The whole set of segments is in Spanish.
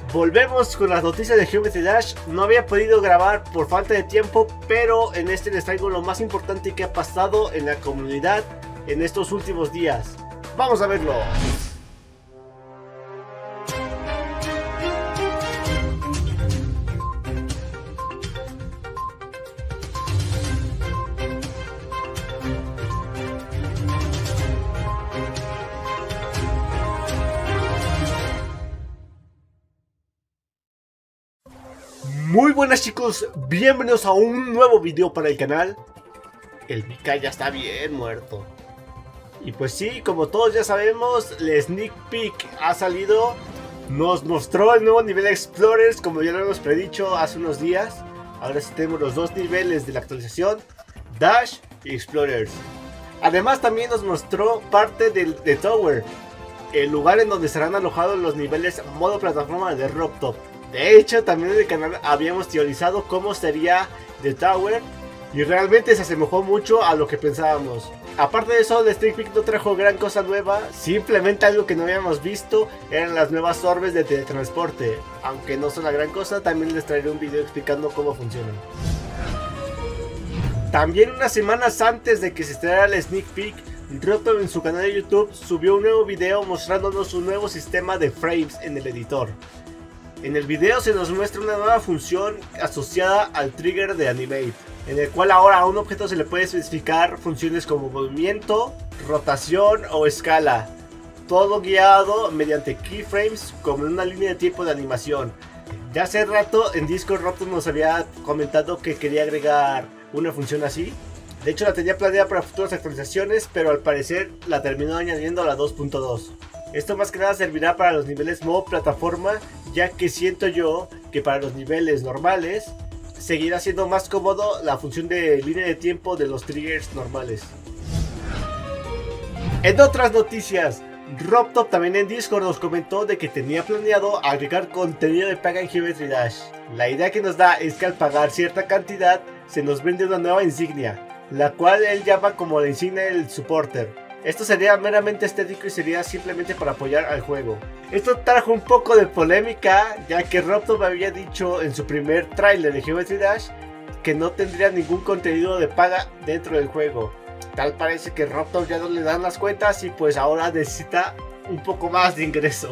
Volvemos con las noticias de Geometry Dash. No había podido grabar por falta de tiempo, pero en este les traigo lo más importante que ha pasado en la comunidad en estos últimos días. Vamos a verlo. Muy buenas chicos, bienvenidos a un nuevo video para el canal. El Mika ya está bien muerto. Y pues sí, como todos ya sabemos, el sneak peek ha salido. Nos mostró el nuevo nivel de Explorers, como ya lo hemos predicho hace unos días. Ahora sí tenemos los dos niveles de la actualización, Dash y Explorers. Además también nos mostró parte del The Tower, el lugar en donde serán alojados los niveles modo plataforma de RobTop. De hecho, también en el canal habíamos teorizado cómo sería The Tower y realmente se asemejó mucho a lo que pensábamos. Aparte de eso, el Sneak Peek no trajo gran cosa nueva, simplemente algo que no habíamos visto eran las nuevas orbes de teletransporte. Aunque no son la gran cosa, también les traeré un video explicando cómo funcionan. También unas semanas antes de que se estrenara el Sneak Peek, RobTop en su canal de YouTube subió un nuevo video mostrándonos un nuevo sistema de frames en el editor. En el video se nos muestra una nueva función asociada al trigger de Animate, en el cual ahora a un objeto se le puede especificar funciones como movimiento, rotación o escala, todo guiado mediante keyframes como en una línea de tiempo de animación. Ya hace rato en Discord RobTop nos había comentado que quería agregar una función así. De hecho la tenía planeada para futuras actualizaciones, pero al parecer la terminó añadiendo a la 2.2. Esto más que nada servirá para los niveles modo plataforma, ya que siento yo que para los niveles normales seguirá siendo más cómodo la función de línea de tiempo de los triggers normales. En otras noticias, RobTop también en Discord nos comentó de que tenía planeado agregar contenido de paga en Geometry Dash. La idea que nos da es que al pagar cierta cantidad se nos vende una nueva insignia, la cual él llama como la insignia del supporter. Esto sería meramente estético y sería simplemente para apoyar al juego. Esto trajo un poco de polémica, ya que RobTop había dicho en su primer tráiler de Geometry Dash que no tendría ningún contenido de paga dentro del juego. Tal parece que RobTop ya no le dan las cuentas y pues ahora necesita un poco más de ingreso.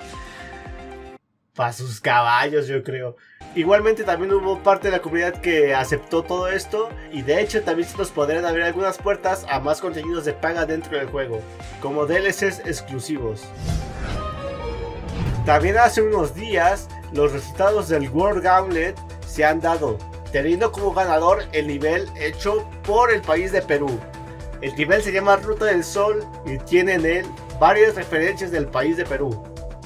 Para sus caballos, yo creo. Igualmente también hubo parte de la comunidad que aceptó todo esto y de hecho también se nos podrían abrir algunas puertas a más contenidos de paga dentro del juego, como DLCs exclusivos. También hace unos días los resultados del World Gauntlet se han dado, teniendo como ganador el nivel hecho por el país de Perú. El nivel se llama Ruta del Sol y tiene en él varias referencias del país de Perú.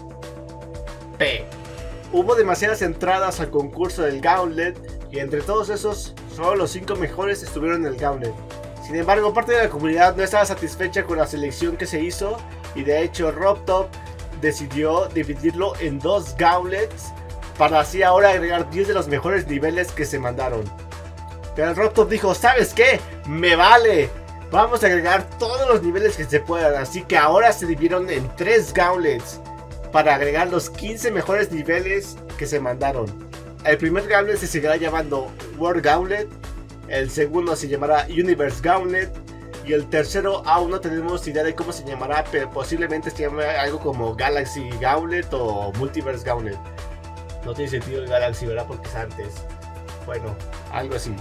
Hubo demasiadas entradas al concurso del Gauntlet y entre todos esos, solo los 5 mejores estuvieron en el Gauntlet. Sin embargo, parte de la comunidad no estaba satisfecha con la selección que se hizo y de hecho RobTop decidió dividirlo en 2 Gauntlets para así ahora agregar 10 de los mejores niveles que se mandaron. Pero RobTop dijo, ¿sabes qué? ¡Me vale! Vamos a agregar todos los niveles que se puedan, así que ahora se dividieron en 3 Gauntlets para agregar los 15 mejores niveles que se mandaron. El primer Gauntlet se seguirá llamando World Gauntlet, el segundo se llamará Universe Gauntlet y el tercero aún no tenemos idea de cómo se llamará, pero posiblemente se llame algo como Galaxy Gauntlet o Multiverse Gauntlet. No tiene sentido el Galaxy, ¿verdad? Porque es antes. Bueno, algo así.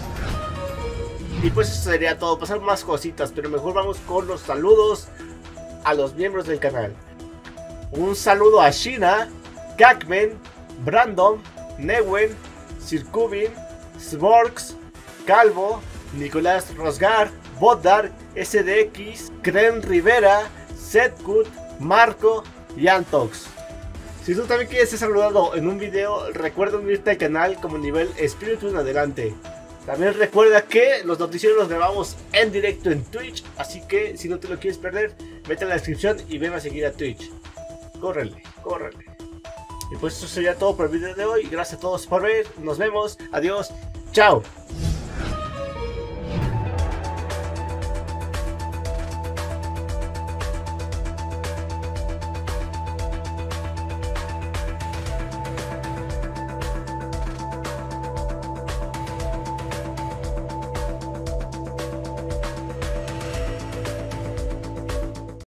Y pues eso sería todo. Pasaron más cositas, pero mejor vamos con los saludos a los miembros del canal. Un saludo a Shina, Gagman, Brandon, Newen, Circubin, Svorks, Calvo, Nicolás Rosgar, Bodar, SDX, Kren Rivera, Setcut, Marco y Antox. Si tú también quieres ser saludado en un video, recuerda unirte al canal como nivel espíritu en adelante. También recuerda que los noticieros los grabamos en directo en Twitch, así que si no te lo quieres perder, vete a la descripción y ven a seguir a Twitch. Córrele, córrele. Y pues eso sería todo por el video de hoy. Gracias a todos por ver. Nos vemos. Adiós. Chao.